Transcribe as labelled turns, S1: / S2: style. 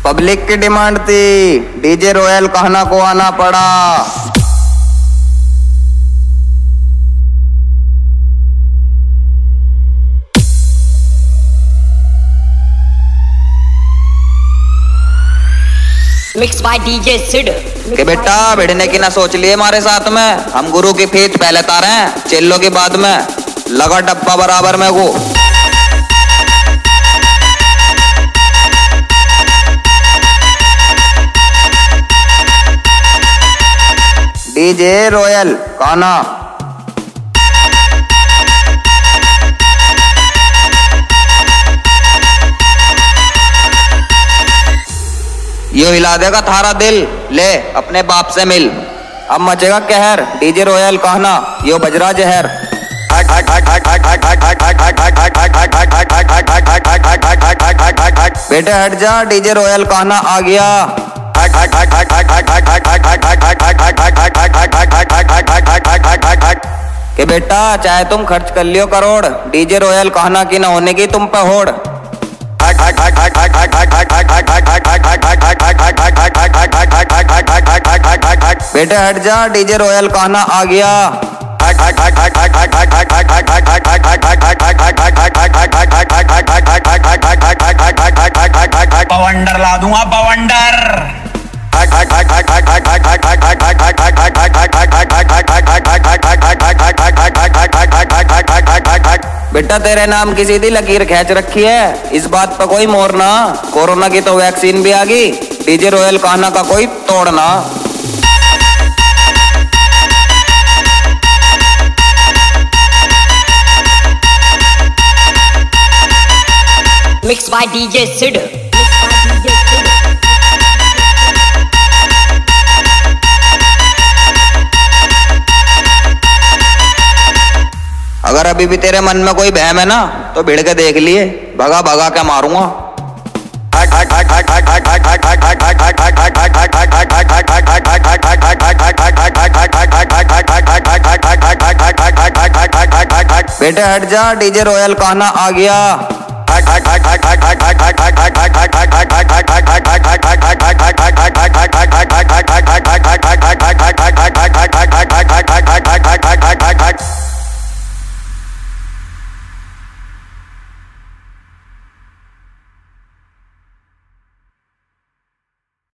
S1: Public की demand थी, DJ royal कहना को आना पड़ा।
S2: Mix by DJ Sid.
S1: के बेटा भिड़ने की ना सोच लिए हमारे साथ में, हम गुरु की फीस पहले तारे हैं, चेल्लो की बाद में लगा डब्बा बराबर में को। डीजे रॉयल काना। यो हिला देगा थारा दिल, ले अपने बाप से मिल। अब मचेगा कहर, डीजे रॉयल कहना यो बजरा जहर। बेटे हट जा, डीजे रॉयल कहना आ गया। के बेटा चाहे तुम खर्च कर लियो करोड़, डीजे रॉयल कहना की ना होने की तुम पे होड़। बेटे हट जा, डीजे रॉयल कहना आ गया।
S3: बवंडर ला दूंगा बवंडर।
S1: बेटा तेरे नाम की सीधी लकीर खींच रखी है, इस बात पर कोई मोड़ना। कोरोना की तो वैक्सीन भी आ गई, डीजे रॉयल कहना का कोई तोड़ना।
S2: Mix by DJ Sid.
S1: अगर अभी भी तेरे मन में कोई बहम है ना तो भिड़ के देख लिए, भगा भगा के मारूंगा। बेटे हट जा, डीजे रॉयल कहना आ गया।